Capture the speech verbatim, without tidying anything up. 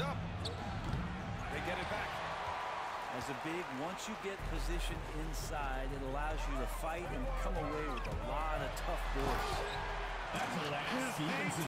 up. They get it back. As a big, once you get position inside, it allows you to fight and come away with a lot of tough boards. That's a last.